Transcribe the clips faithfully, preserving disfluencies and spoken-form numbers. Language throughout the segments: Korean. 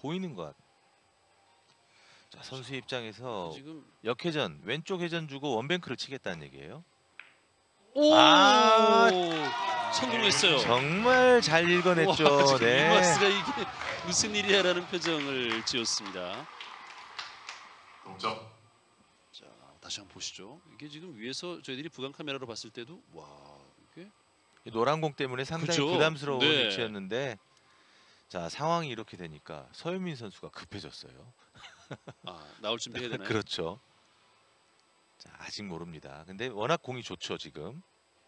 보이는 것 같아요. 자, 선수 입장에서 지금 역회전, 왼쪽 회전 주고 원뱅크를 치겠다는 얘기예요. 오! 아, 성공했어요. 정말 잘 읽어냈죠. 와, 지금 네. 이마스가 이게 무슨 일이야라는 표정을 지었습니다. 동점. 자, 다시 한번 보시죠. 이게 지금 위에서 저희들이 부강 카메라로 봤을 때도 와, 이게 노란 공 때문에 상당히 그죠? 부담스러운 네. 위치였는데, 자, 상황이 이렇게 되니까 서유민 선수가 급해졌어요. 아, 나올 준비해야 되나요? 그렇죠. 자, 아직 모릅니다. 근데 워낙 공이 좋죠 지금.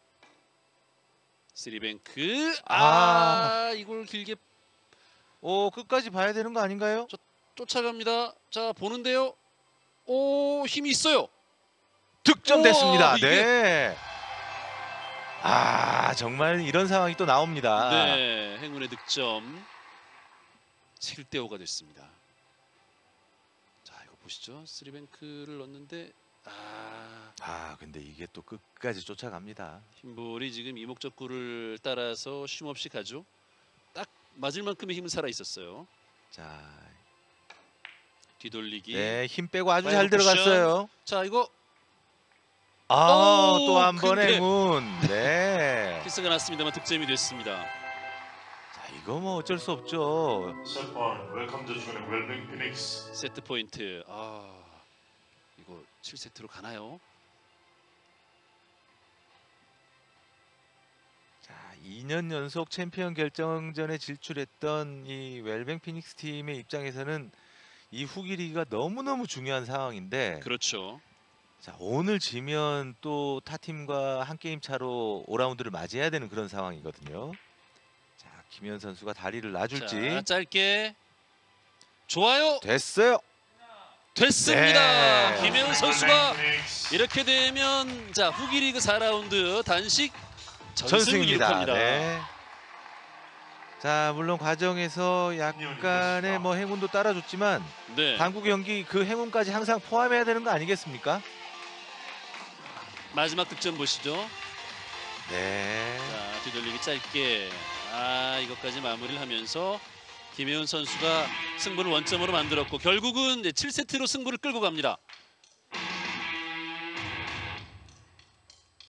쓰리뱅크. 아, 아. 이걸 길게 오, 끝까지 봐야 되는 거 아닌가요? 쫓아갑니다. 자, 보는데요. 오, 힘이 있어요. 득점됐습니다. 우와, 이게- 네. 아, 정말 이런 상황이 또 나옵니다. 네, 행운의 득점. 칠 대 오가 됐습니다. 자, 이거 보시죠. 쓰리뱅크를 넣었는데 아, 아, 근데 이게 또 끝까지 쫓아갑니다. 흰볼이 지금 이목적구를 따라서 쉼없이 가죠. 딱 맞을 만큼의 힘은 살아 있었어요. 자, 뒤돌리기. 네, 힘 빼고 아주 파이널 잘 들어갔어요. 자, 이거 아, 오, 또 한 번 근데- 행운. 네. 키스가 났습니다만 득점이 됐습니다. 자, 이거 뭐 어쩔 수 없죠. Set point. Welcome to June Wellbeing Phoenix. 세트 포인트. 아, 이거 칠 세트로 가나요? 자, 이 년 연속 챔피언 결정전에 질출했던 이 웰뱅 피닉스 팀의 입장에서는 이 후기 리그가 너무너무 중요한 상황인데, 그렇죠. 자, 오늘 지면 또 타 팀과 한 게임 차로 오 라운드를 맞이해야 되는 그런 상황이거든요. 자, 김현 선수가 다리를 놔줄지. 자, 짧게. 좋아요. 됐어요. 됐습니다. 네. 김혜훈 선수가 Phoenix. 이렇게 되면 자, 후기 리그 사 라운드 단식 전승을 전승입니다. 기록합니다. 네. 자, 물론 과정에서 약간의 뭐 행운도 따라줬지만 네. 당구 경기 그 행운까지 항상 포함해야 되는 거 아니겠습니까? 마지막 득점 보시죠. 네. 자, 뒤돌리기 짧게. 아, 이것까지 마무리를 하면서 김혜훈 선수가 승부를 원점으로 만들었고 결국은 이제 칠 세트로 승부를 끌고 갑니다.